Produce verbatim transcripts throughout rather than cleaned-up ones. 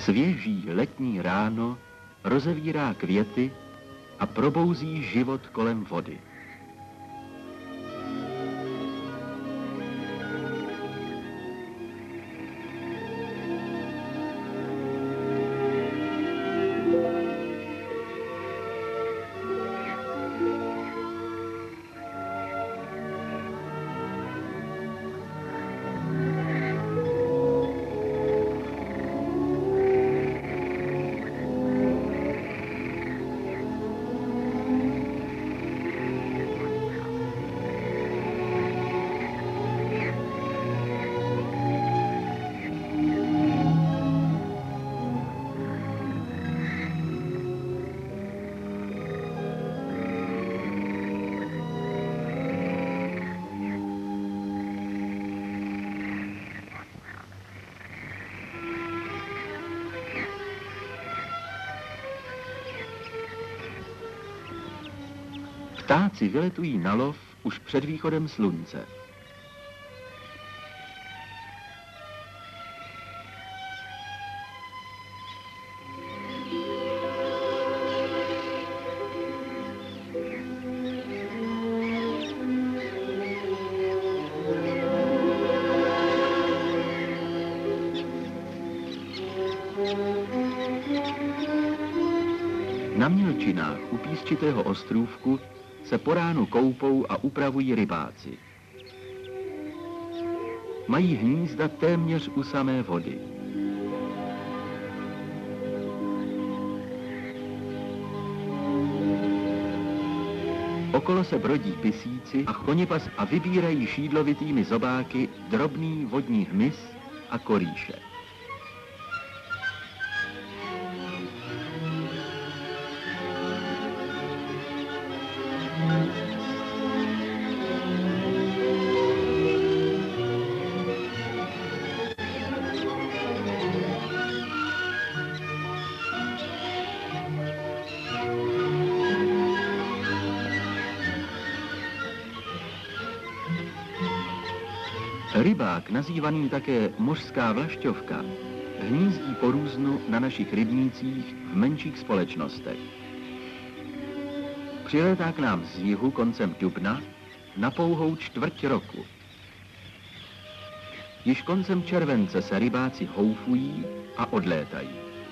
Svěží letní ráno rozevírá květy a probouzí život kolem vody. Ptáci vyletují na lov už před východem slunce. Na mělčinách u písčitého ostrůvku se po ránu koupou a upravují rybáci. Mají hnízda téměř u samé vody. Okolo se brodí pisíci a chonipas a vybírají šídlovitými zobáky drobný vodní hmyz a korýše. Rybák, nazývaný také mořská vlašťovka, hnízdí po různu na našich rybnících v menších společnostech. Přilétá k nám z jihu koncem dubna na pouhou čtvrť roku. Již koncem července se rybáci houfují a odlétají.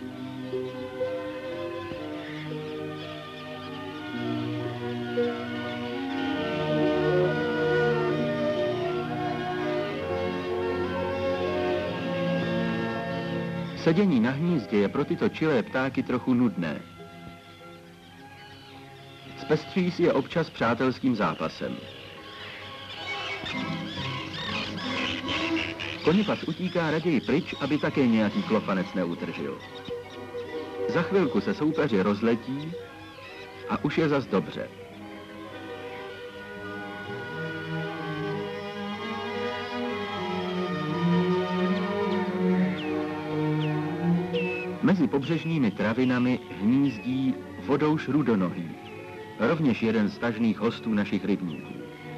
Sedění na hnízdě je pro tyto čilé ptáky trochu nudné. Zpestří si je občas přátelským zápasem. Konipas utíká raději pryč, aby také nějaký klofanec neutržil. Za chvilku se soupeři rozletí a už je zas dobře. Mezi pobřežními travinami hnízdí vodouš rudonohý, rovněž jeden z tažných hostů našich rybníků.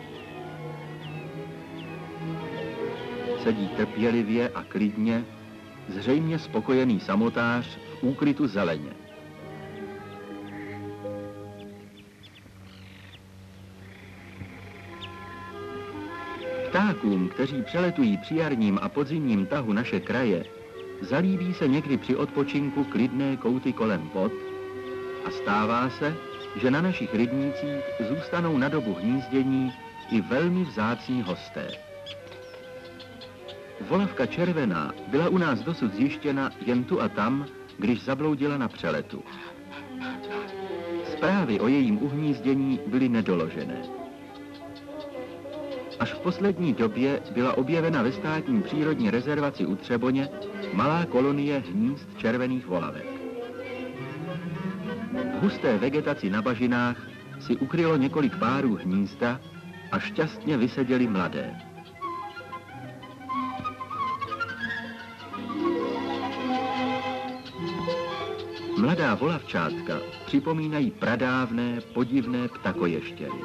Sedí trpělivě a klidně, zřejmě spokojený samotář v úkrytu zeleně. Ptákům, kteří přeletují při jarním a podzimním tahu naše kraje, zalíbí se někdy při odpočinku klidné kouty kolem vod a stává se, že na našich rybnících zůstanou na dobu hnízdění i velmi vzácní hosté. Volavka červená byla u nás dosud zjištěna jen tu a tam, když zabloudila na přeletu. Zprávy o jejím uhnízdění byly nedoložené. Až v poslední době byla objevena ve státní přírodní rezervaci u Třeboně malá kolonie hnízd červených volavek. V husté vegetaci na bažinách si ukrylo několik párů hnízda a šťastně vyseděly mladé. Mladá volavčátka připomínají pradávné, podivné ptakoještěry.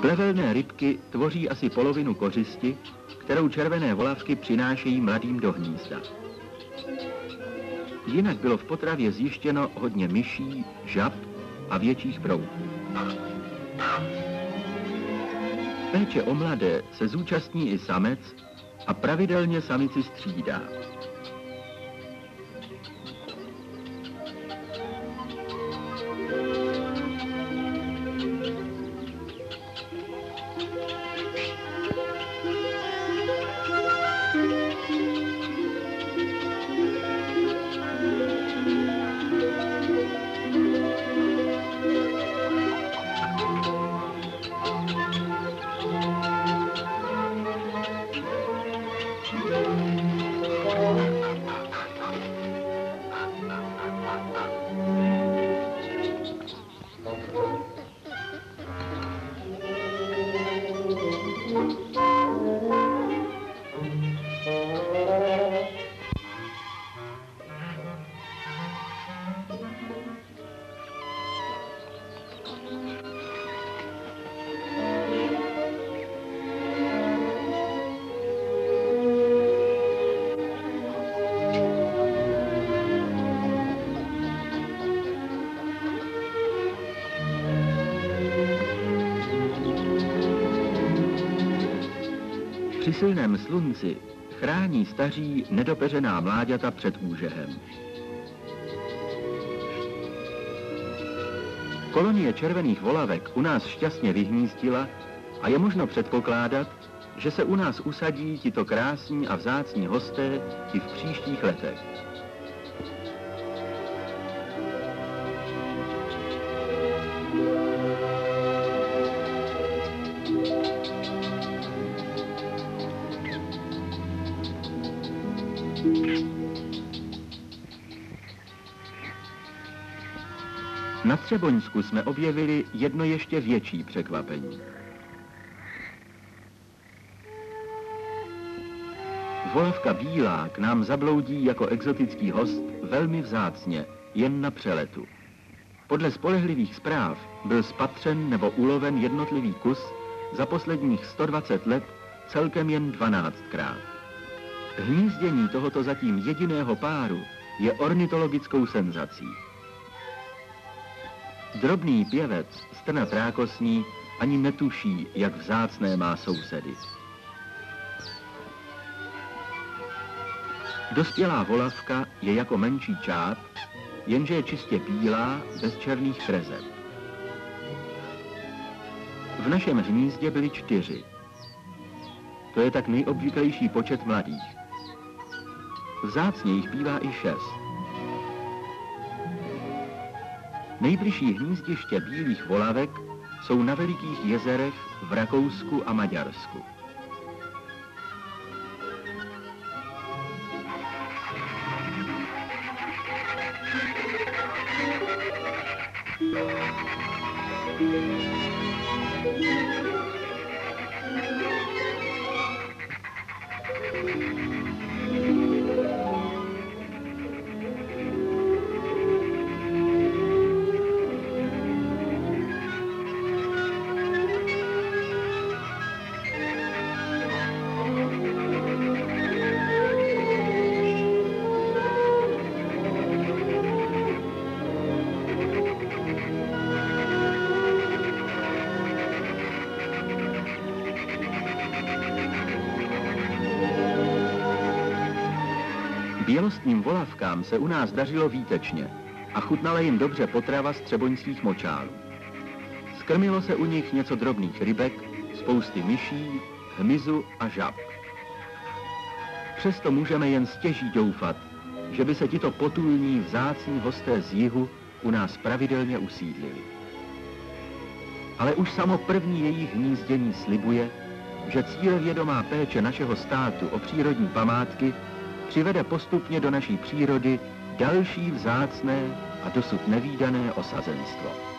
Plevelné rybky tvoří asi polovinu kořisti, kterou červené volavky přinášejí mladým do hnízda. Jinak bylo v potravě zjištěno hodně myší, žab a větších brouků. Péče o mladé se zúčastní i samec a pravidelně samici střídá. Při silném slunci chrání staří nedopeřená mláďata před úžehem. Kolonie červených volavek u nás šťastně vyhnízdila a je možno předpokládat, že se u nás usadí tito krásní a vzácní hosté i v příštích letech. Na Třeboňsku jsme objevili jedno ještě větší překvapení. Volavka bílá k nám zabloudí jako exotický host velmi vzácně, jen na přeletu. Podle spolehlivých zpráv byl spatřen nebo uloven jednotlivý kus za posledních sto dvacet let celkem jen dvanáctkrát. Hnízdění tohoto zatím jediného páru je ornitologickou senzací. Drobný pěvec, strnat rákosní, ani netuší, jak vzácné má sousedy. Dospělá volavka je jako menší čáp, jenže je čistě bílá, bez černých kreseb. V našem hnízdě byly čtyři. To je tak nejobvyklejší počet mladých. Vzácně jich bývá i šest. Nejbližší hnízdiště bílých volavek jsou na velikých jezerech v Rakousku a Maďarsku. Bělostným volavkám se u nás dařilo výtečně a chutnala jim dobře potrava z třeboňských močálů. Skrmilo se u nich něco drobných rybek, spousty myší, hmyzu a žab. Přesto můžeme jen stěží doufat, že by se tito potulní vzácní hosté z jihu u nás pravidelně usídlili. Ale už samo první jejich hnízdění slibuje, že cílevědomá péče našeho státu o přírodní památky přivede postupně do naší přírody další vzácné a dosud nevídané osazenstvo.